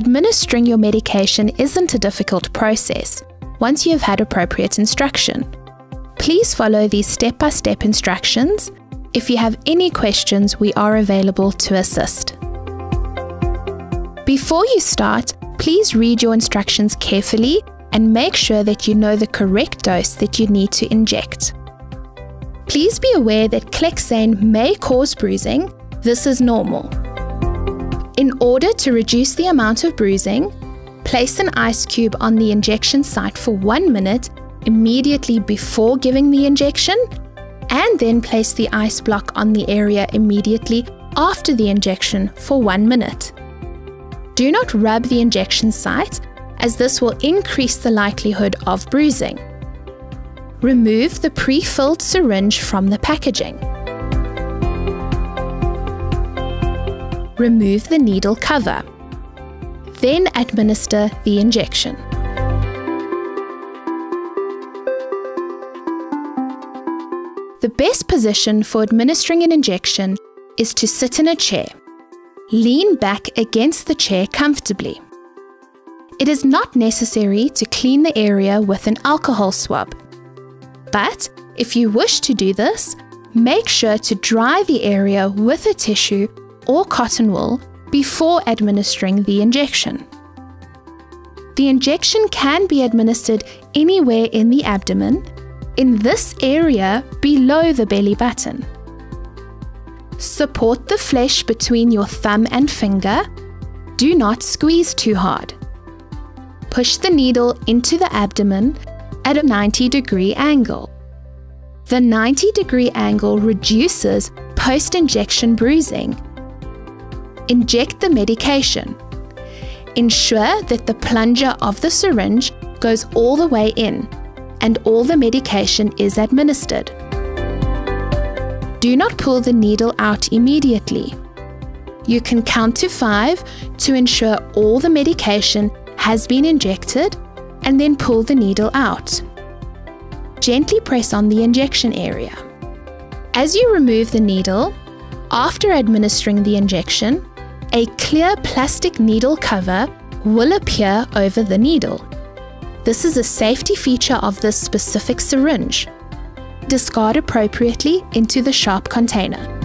Administering your medication isn't a difficult process once you have had appropriate instruction. Please follow these step-by-step instructions. If you have any questions, we are available to assist. Before you start, please read your instructions carefully and make sure that you know the correct dose that you need to inject. Please be aware that Clexane may cause bruising. This is normal. In order to reduce the amount of bruising, place an ice cube on the injection site for 1 minute immediately before giving the injection, and then place the ice block on the area immediately after the injection for 1 minute. Do not rub the injection site, as this will increase the likelihood of bruising. Remove the pre-filled syringe from the packaging. Remove the needle cover. Then administer the injection. The best position for administering an injection is to sit in a chair. Lean back against the chair comfortably. It is not necessary to clean the area with an alcohol swab. But if you wish to do this, make sure to dry the area with a tissue or cotton wool before administering the injection. The injection can be administered anywhere in the abdomen, in this area below the belly button. Support the flesh between your thumb and finger. Do not squeeze too hard. Push the needle into the abdomen at a 90-degree angle. The 90-degree angle reduces post-injection bruising. Inject the medication. Ensure that the plunger of the syringe goes all the way in and all the medication is administered. Do not pull the needle out immediately. You can count to 5 to ensure all the medication has been injected and then pull the needle out. Gently press on the injection area. As you remove the needle, after administering the injection, a clear plastic needle cover will appear over the needle. This is a safety feature of this specific syringe. Discard appropriately into the sharp container.